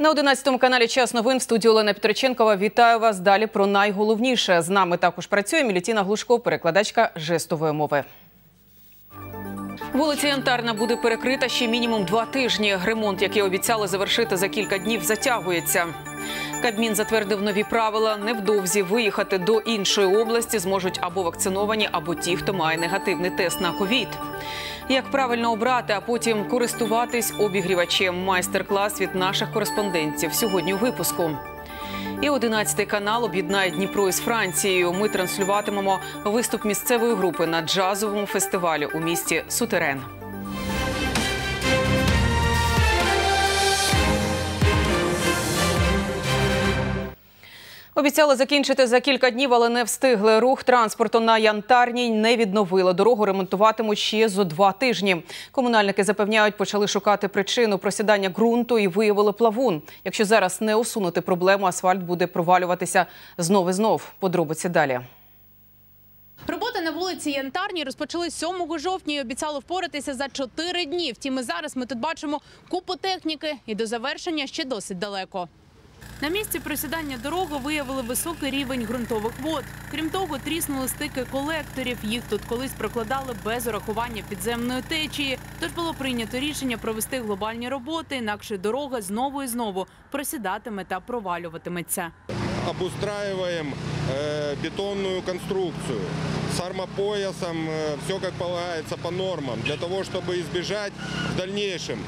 На 11 каналі «Час новин» в студії Олена Петриченкова. Вітаю вас. Далі про найголовніше. З нами також працює Мілітіна Глушко, перекладачка жестової мови. Вулиця Янтарна буде перекрита ще мінімум 2 тижні. Ремонт, який обіцяли завершити за кілька днів, затягується. Кабмін затвердив нові правила. Невдовзі виїхати до іншої області зможуть або вакциновані, або ті, хто має негативний тест на ковід. Як правильно обрати, а потім користуватись обігрівачем. Майстер-клас від наших кореспондентів сьогодні у випуску. І 11 канал об'єднає Дніпро із Францією. Ми транслюватимемо виступ місцевої групи на джазовому фестивалі у місті Сутерен. Обіцяли закінчити за кілька днів, але не встигли. Рух транспорту на Янтарній не відновили. Дорогу ремонтуватимуть ще за 2 тижні. Комунальники запевняють, почали шукати причину просідання ґрунту і виявили плавун. Якщо зараз не усунути проблему, асфальт буде провалюватися знов і знов. Подробиці далі. Роботи на вулиці Янтарній розпочали 7 жовтня і обіцяли впоратися за 4 дні. Втім, і зараз ми тут бачимо купу техніки і до завершення ще досить далеко. На місці просідання дороги виявили високий рівень ґрунтових вод. Крім того, тріснули стики колекторів. Їх тут колись прокладали без урахування підземної течії. Тож було прийнято рішення провести глобальні роботи, інакше дорога знову і знову просідатиме та провалюватиметься. Обустраиваем бетонную конструкцию с армопоясом, все как полагается по нормам, для того, чтобы избежать в дальнейшем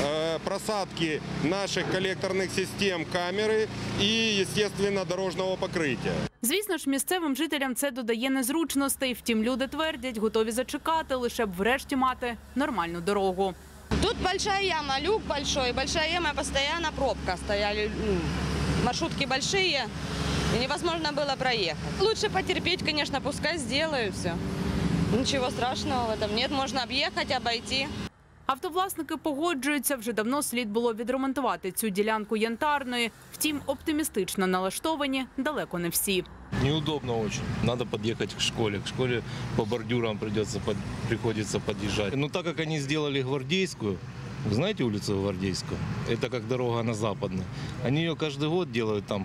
просадки наших коллекторных систем камеры и, естественно, дорожного покрытия. Звісно ж, місцевим жителям це додає незручностей. Втім, люди твердять, готові зачекати, лише б врешті мати нормальну дорогу. Тут большая яма, люк большая яма, постоянно пробка стояли. Маршрутки большие, и невозможно было проехать. Лучше потерпеть, конечно, пускай сделают все. Ничего страшного в этом нет, можно объехать, обойти. Автовласники погоджуються, вже давно слід було відремонтувати цю ділянку Янтарної. Втім, оптимістично налаштовані далеко не всі. Неудобно очень. Надо подъехать к школе. К школе по бордюрам приходится подъезжать. Но так как они сделали Гвардейскую, вы знаете улицу Гвардейскую? Это как дорога на Западную. Они ее каждый год делают там,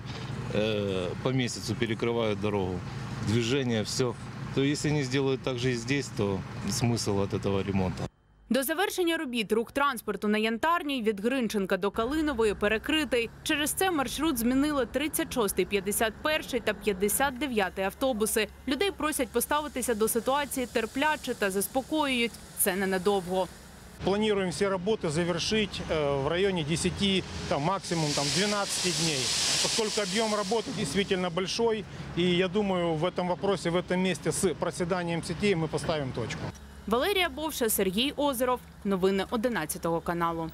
по месяцу перекрывают дорогу. Движение, все. То если они сделают так же и здесь, то смысл от этого ремонта. До завершення робіт рух транспорту на Янтарній від Гринченка до Калинової перекритий. Через це маршрут змінили 36-й, 51-й та 59-й автобуси. Людей просять поставитися до ситуації терпляче та заспокоюють. Це ненадовго. Планируем все работы завершить в районе 10, максимум 12 дней. Поскольку объем работы действительно большой, и я думаю, в этом вопросе, в этом месте с проседанием сетей мы поставим точку. Валерія Бовша, Сергій Озеров. Новини 11 каналу.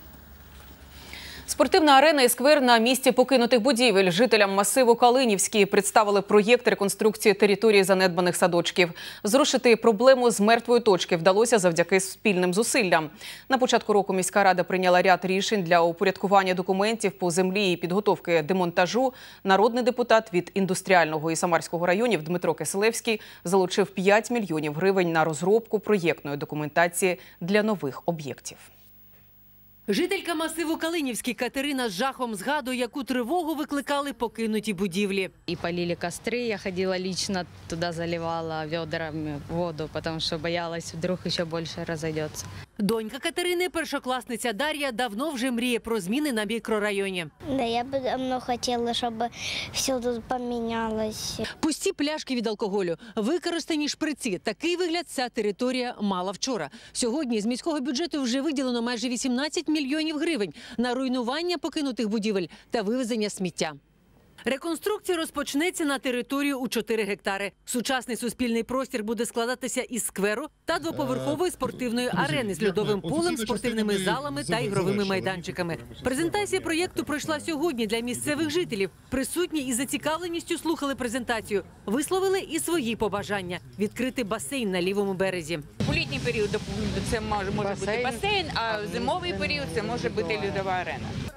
Спортивна арена і сквер на місці покинутих будівель. Жителям масиву Калинівський представили проєкт реконструкції території занедбаних садочків. Зрушити проблему з мертвої точки вдалося завдяки спільним зусиллям. На початку року міська рада прийняла ряд рішень для упорядкування документів по землі і підготовки демонтажу. Народний депутат від Індустріального і Самарського районів Дмитро Киселевський залучив 5 мільйонів гривень на розробку проєктної документації для нових об'єктів. Жителька масиву Калинівський Катерина з жахом згадує, яку тривогу викликали покинуті будівлі. И полили костры, я ходила лично туда, заливала ведрами воду, потому что боялась, вдруг еще больше разойдется. Донька Катерини, першокласниця Дар'я, давно вже мріє про зміни на мікрорайоні. Да, я бы давно хотела, чтобы все тут поменялось. Пусті пляшки від алкоголю, використані шприці. Такий вигляд ця територія мала вчора. Сьогодні з міського бюджету вже виділено майже 18 мільйонів гривень на руйнування покинутих будівель та вивезення сміття. Реконструкція розпочнеться на територію у 4 гектари. Сучасний суспільний простір буде складатися із скверу та двоповерхової спортивної арени з льодовим полем, спортивними залами та ігровими майданчиками. Презентація проєкту пройшла сьогодні для місцевих жителів. Присутні із зацікавленістю слухали презентацію. Висловили і свої побажання – відкрити басейн на лівому березі. У літній період це може бути басейн, а в зимовий період це може бути льодова арена.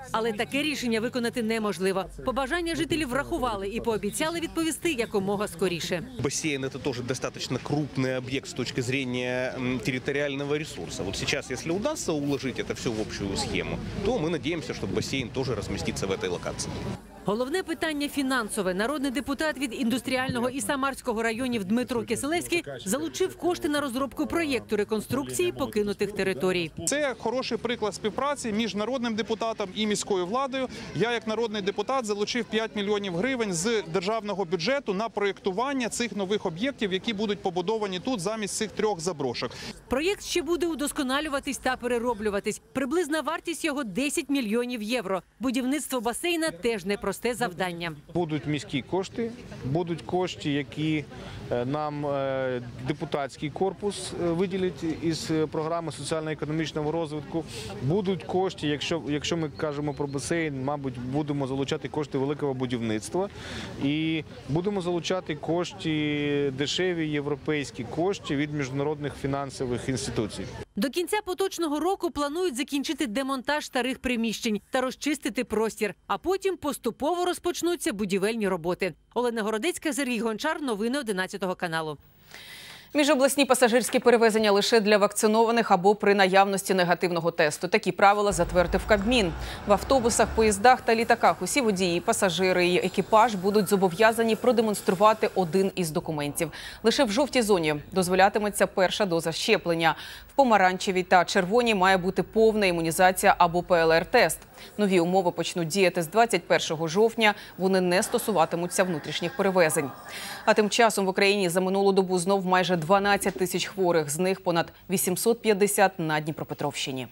Але таке рішення виконати неможливо. Побажання жителів врахували і пообіцяли відповісти якомога скоріше. Бассейн – это тоже достаточно крупный объект с точки зрения территориального ресурса. Вот сейчас, если удастся уложить это все в общую схему, то мы надеемся, что бассейн тоже разместится в этой локации. Головне питання фінансове. Народний депутат від індустріального і Самарського районів Дмитро Киселевський залучив кошти на розробку проєкту реконструкції покинутих територій. Це хороший приклад співпраці між народним депутатом і міською владою. Я, як народний депутат, залучив 5 мільйонів гривень з державного бюджету на проєктування цих нових об'єктів, які будуть побудовані тут замість цих 3 заброшок. Проєкт ще буде удосконалюватись та перероблюватись. Приблизна вартість його 10 мільйонів євро. Будівництво басейна теж непросте завдання. Будуть міські кошти, будуть кошти, які нам депутатський корпус виділить із програми соціально-економічного розвитку. Будуть кошти, якщо ми кажемо про басейн, мабуть, будемо залучати кошти великого будівництва. І будемо залучати кошти, дешеві європейські кошти від міжнародних фінансових інституцій. До кінця поточного року планують закінчити демонтаж старих приміщень та розчистити простір, а потім поступово розпочнуться будівельні роботи. Олена Городецька, Сергій Гончар, новини 11 каналу. Міжобласні пасажирські перевезення лише для вакцинованих або при наявності негативного тесту. Такі правила затвердив Кабмін. В автобусах, поїздах та літаках усі водії, пасажири і екіпаж будуть зобов'язані продемонструвати один із документів. Лише в жовтій зоні дозволятиметься перша доза щеплення. В помаранчевій та червоній має бути повна імунізація або ПЛР-тест. Нові умови почнуть діяти з 21 жовтня. Вони не стосуватимуться внутрішніх перевезень. А тим часом в Україні за минулу добу знов майже 12 тисяч хворих, з них понад 850 на Дніпропетровщині.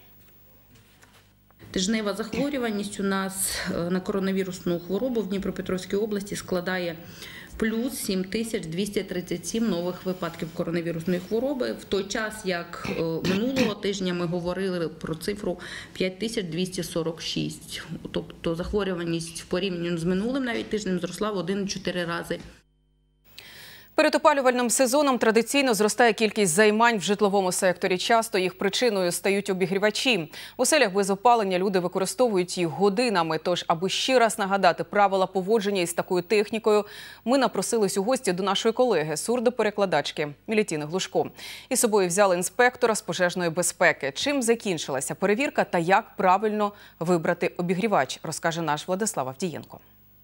Тижнева захворюваність у нас на коронавірусну хворобу в Дніпропетровській області складає плюс 7237 нових випадків коронавірусної хвороби. В той час, як минулого тижня ми говорили про цифру 5246. Тобто захворюваність в порівнянні з минулим навіть тижнем зросла в 1,4 рази. Перед опалювальним сезоном традиційно зростає кількість займань в житловому секторі. Часто їх причиною стають обігрівачі. В оселях без опалення люди використовують їх годинами. Тож, аби ще раз нагадати правила поводження із такою технікою, ми напросились у гості до нашої колеги, сурдоперекладачки Мілітіни Глушко. Із собою взяли інспектора з пожежної безпеки. Чим закінчилася перевірка та як правильно вибрати обігрівач, розкаже наш Владислав Авдієнко.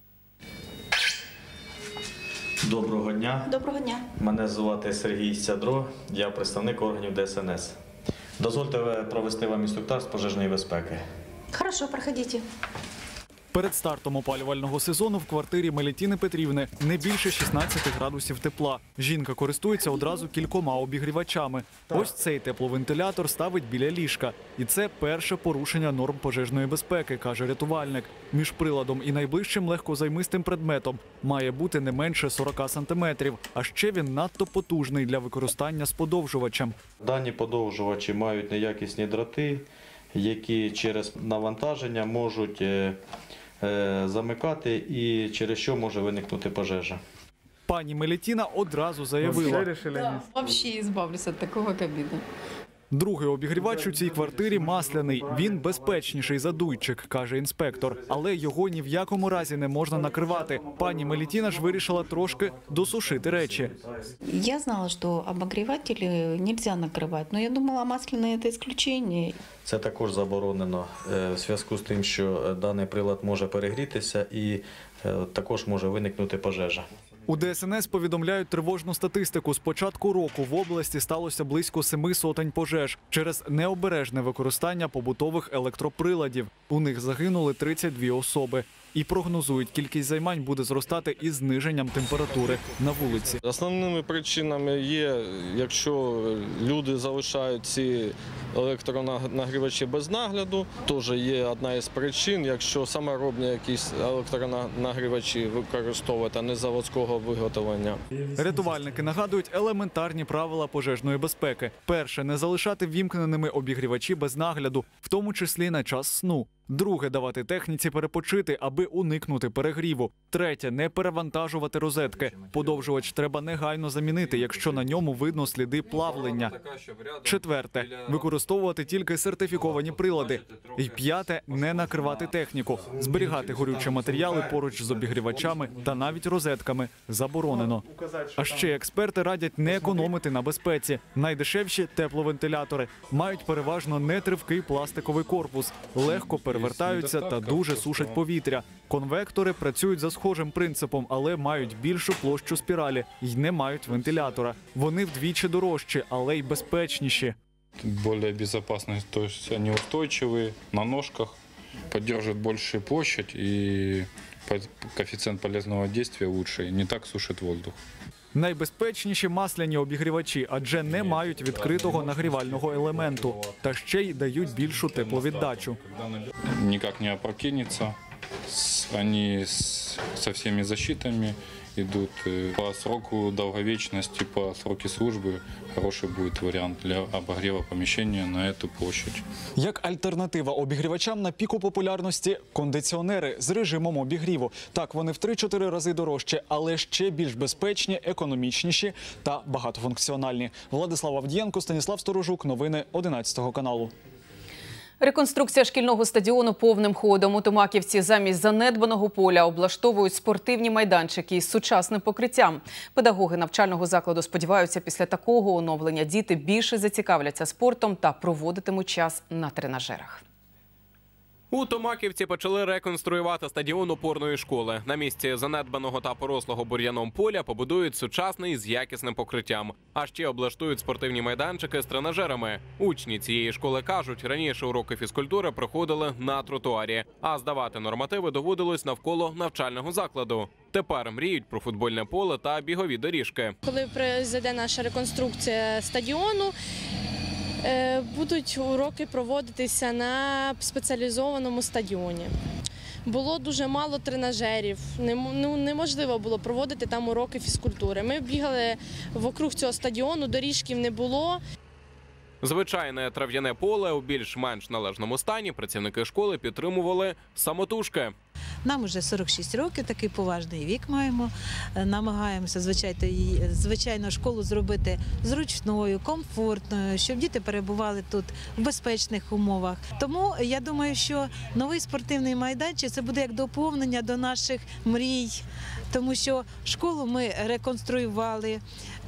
Доброго дня. Доброго дня. Мене звати Сергій Сядро, я представник органів ДСНС. Дозвольте провести вам інструктаж з пожежної безпеки. Хорошо, проходите. Перед стартом опалювального сезону в квартирі Мелітіни Петрівни не більше 16 градусів тепла. Жінка користується одразу кількома обігрівачами. Ось цей тепловентилятор ставить біля ліжка. І це перше порушення норм пожежної безпеки, каже рятувальник. Між приладом і найближчим легкозаймистим предметом має бути не менше 40 сантиметрів. А ще він надто потужний для використання з подовжувачем. Дані подовжувачі мають неякісні дроти, які через навантаження можуть замикати і через що може виникнути пожежа. Пані Мелітіна одразу заявила. Взагалі збавлюся від такого кабіну. Другий обігрівач у цій квартирі масляний. Він безпечніший за дуйчик, каже інспектор. Але його ні в якому разі не можна накривати. Пані Мелітіна ж вирішила трошки досушити речі. Я знала, що обогрівателі не можна накривати, але я думала, масляний – це виключення. Це також заборонено в зв'язку з тим, що даний прилад може перегрітися і також може виникнути пожежа. У ДСНС повідомляють тривожну статистику. З початку року в області сталося близько 700 пожеж через необережне використання побутових електроприладів. У них загинули 32 особи. І прогнозують, кількість займань буде зростати із зниженням температури на вулиці. Основними причинами є, якщо люди залишають ці електронагрівачі без нагляду, теж є одна із причин, якщо саморобні якісь електронагрівачі використовують, а не заводського виготовлення. Рятувальники нагадують елементарні правила пожежної безпеки. Перше – не залишати ввімкненими обігрівачі без нагляду, в тому числі на час сну. Друге – давати техніці перепочити, аби уникнути перегріву. Третє – не перевантажувати розетки. Подовжувач треба негайно замінити, якщо на ньому видно сліди плавлення. Четверте – використовувати тільки сертифіковані прилади. І п'яте – не накривати техніку. Зберігати горючі матеріали поруч з обігрівачами та навіть розетками заборонено. А ще експерти радять не економити на безпеці. Найдешевші – тепловентилятори. Мають переважно нетривкий пластиковий корпус, легко перевертаються та дуже сушать повітря. Конвектори працюють за схожим принципом, але мають більшу площу спіралі і не мають вентилятора. Вони вдвічі дорожчі, але й безпечніші. Более безопасные, то есть они устойчивые, на ножках, поддерживают большую площадь и коэффициент полезного действия лучше, не так сушит воздух. Найбезпечніші масляні обігрівачі, адже не мають відкритого нагрівального елементу. Та ще й дають більшу тепловіддачу. Никак не опрокинется, они со всеми защитами идут. По сроку долговечности, по сроку службы хороший будет вариант для обогрева помещения на эту площадь. Як альтернатива обігрівачам на піку популярності – кондиціонери з режимом обігріву. Так, вони в 3-4 рази дорожчі, але ще більш безпечні, економічніші та багатофункціональні. Владислав Авдієнко, Станіслав Сторожук. Новини 11 каналу. Реконструкція шкільного стадіону повним ходом. У Томаківці замість занедбаного поля облаштовують спортивні майданчики із сучасним покриттям. Педагоги навчального закладу сподіваються, після такого оновлення діти більше зацікавляться спортом та проводитимуть час на тренажерах. У Томаківці почали реконструювати стадіон опорної школи. На місці занедбаного та порослого бур'яном поля побудують сучасний з якісним покриттям. А ще облаштують спортивні майданчики з тренажерами. Учні цієї школи кажуть, раніше уроки фізкультури проходили на тротуарі, а здавати нормативи доводилось навколо навчального закладу. Тепер мріють про футбольне поле та бігові доріжки. Коли пройде наша реконструкція стадіону, будуть уроки проводитися на спеціалізованому стадіоні. Було дуже мало тренажерів, неможливо було проводити там уроки фізкультури. Ми бігали вокруг цього стадіону, доріжків не було. Звичайне трав'яне поле у більш-менш належному стані працівники школи підтримували самотужки. Нам вже 46 років, такий поважний вік маємо. Намагаємося, звичайно, школу зробити зручною, комфортною, щоб діти перебували тут в безпечних умовах. Тому я думаю, що новий спортивний майданчик – це буде як доповнення до наших мрій. Тому що школу ми реконструювали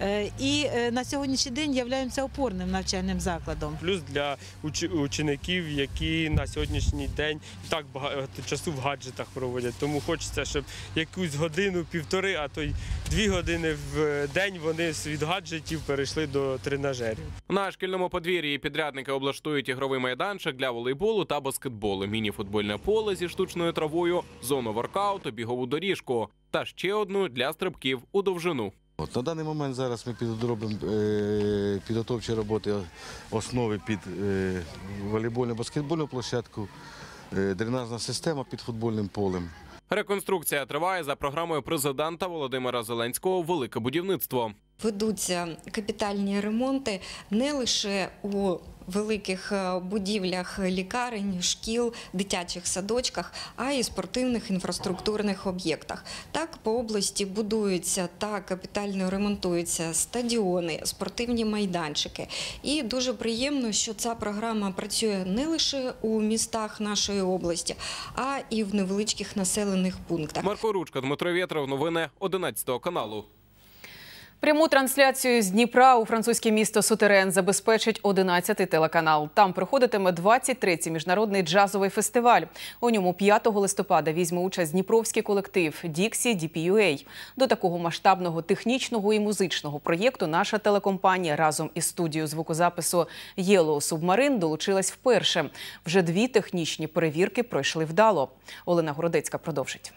і на сьогоднішній день являємося опорним навчальним закладом. Плюс для учеників, які на сьогоднішній день так багато часу в гаджетах проводять. Тому хочеться, щоб якусь годину-півтори, а то й 2 години в день вони від гаджетів перейшли до тренажерів. На шкільному подвір'ї підрядники облаштують ігровий майданчик для волейболу та баскетболу, міні-футбольне поле зі штучною травою, зону воркауту, бігову доріжку та ще одну для стрибків у довжину. На даний момент зараз ми робимо підготовчі роботи основи під волейбольну, баскетбольну площадку, дренажна система під футбольним полем. Реконструкція триває за програмою президента Володимира Зеленського «Велике будівництво». Ведуться капітальні ремонти не лише у великих будівлях лікарень, шкіл, дитячих садочках, а й спортивних інфраструктурних об'єктах. Так, по області будуються та капітально ремонтуються стадіони, спортивні майданчики. І дуже приємно, що ця програма працює не лише у містах нашої області, а і в невеличких населених пунктах. Марко Ручка, Дмитро Вєтров, новини 11 каналу. Пряму трансляцію з Дніпра у французьке місто Сутерен забезпечить 11-й телеканал. Там проходитиме 23-й міжнародний джазовий фестиваль. У ньому 5 листопада візьме участь дніпровський колектив Dixie DPUA. До такого масштабного технічного і музичного проєкту наша телекомпанія разом із студією звукозапису Yellow Submarine долучилась вперше. Вже 2 технічні перевірки пройшли вдало. Олена Городецька продовжить.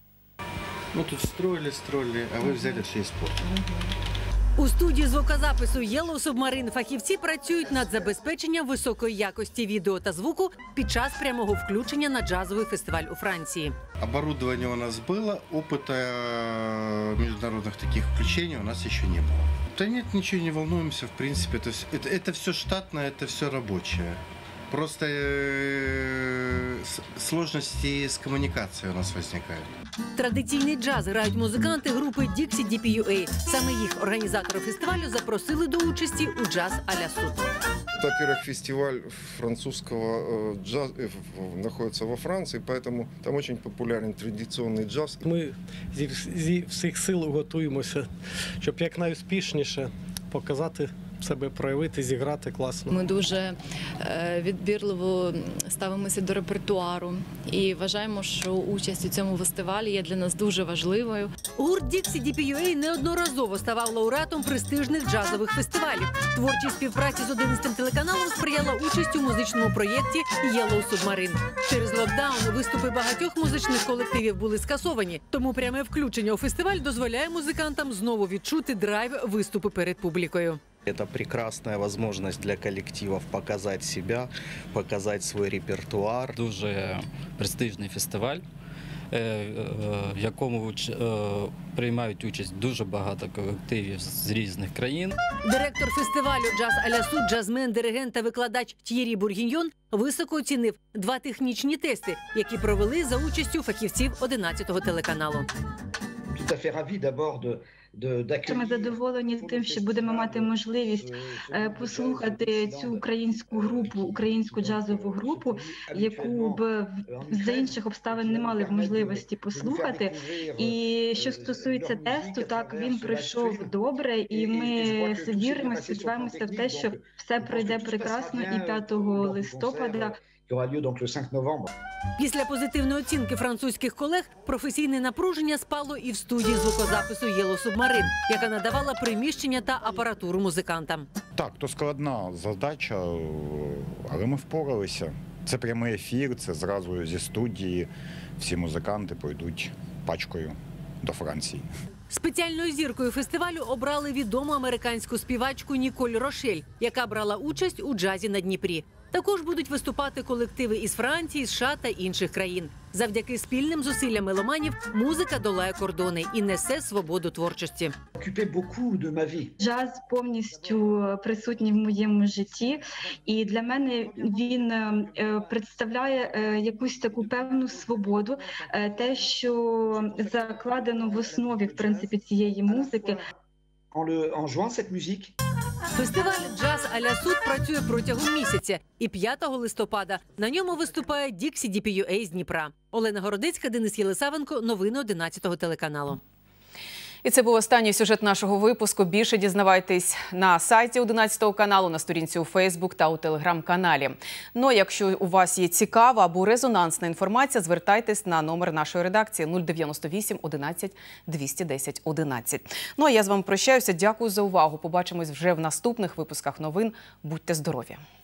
Ну тут строили, а ви взяли все испортили. У студії звукозапису Yellow Submarine фахівці працюють над забезпеченням високої якості відео та звуку під час прямого включення на джазовий фестиваль у Франції. Оборудование у нас было, опыта международных таких включений у нас еще не было. Да нет, ничего не волнуемся, в принципе, это все штатное, это все рабочее. Просто сложности с коммуникацией у нас возникают. Традиційний джаз грають музиканти групи Dixie DPUA. Саме їх організатори фестивалю запросили до участі у джаз а-ля суд. Во-первых, фестиваль французского джаза находится во Франции, поэтому там очень популярен традиционный джаз. Ми зі всіх сил готуємося, щоб якнайуспішніше показати себе, проявити, зіграти класно. Ми дуже відбірливо ставимося до репертуару і вважаємо, що участь у цьому фестивалі є для нас дуже важливою. Гурт Dixie DPUA неодноразово ставав лауреатом престижних джазових фестивалів. Творчій співпраці з 11 телеканалом сприяла участь у музичному проєкті «Yellow Submarine». Через локдаун виступи багатьох музичних колективів були скасовані, тому пряме включення у фестиваль дозволяє музикантам знову відчути драйв виступу перед публікою. Это прекрасная возможность для коллективов показать себя, показать свой репертуар. Дуже престижний фестиваль, в якому приймають участь дуже багато колективів з різних країн. Директор фестивалю «Джаз а-ля суд», джазмен, диригент та викладач Т'єрі Бургіньйон високо оцінив 2 технічні тести, які провели за участю фахівців 11-го телеканалу. Ми задоволені тим, що будемо мати можливість послухати цю українську групу, українську джазову групу, яку б за інших обставин не мали б можливості послухати. І що стосується тесту, так, він пройшов добре, і ми віримо, сподіваємося в те, що все пройде прекрасно і 5 листопада. Після позитивної оцінки французьких колег професійне напруження спало і в студії звукозапису «Yellow Submarine», яка надавала приміщення та апаратуру музикантам. Так, то складна задача, але ми впоралися. Це прямий ефір, це зразу зі студії. Всі музиканти пойдуть пачкою до Франції. Спеціальною зіркою фестивалю обрали відому американську співачку Ніколь Рошель, яка брала участь у джазі на Дніпрі. Також будуть виступати колективи із Франції, США та інших країн. Завдяки спільним зусиллям меломанів музика долає кордони і несе свободу творчості. Джаз повністю присутній в моєму житті, і для мене він представляє якусь таку певну свободу, те, що закладено в основі, в принципі, цієї музики. Фестиваль «Джаз а-ля суд» працює протягом місяця. І 5 листопада на ньому виступає Dixie DPUA з Дніпра. Олена Городецька, Денис Єлисавенко. Новини 11 телеканалу. І це був останній сюжет нашого випуску. Більше дізнавайтесь на сайті 11 каналу, на сторінці у Фейсбук та у Телеграм-каналі. Ну а якщо у вас є цікава або резонансна інформація, звертайтесь на номер нашої редакції 098 11 210 11. Ну а я з вами прощаюся. Дякую за увагу. Побачимось вже в наступних випусках новин. Будьте здорові!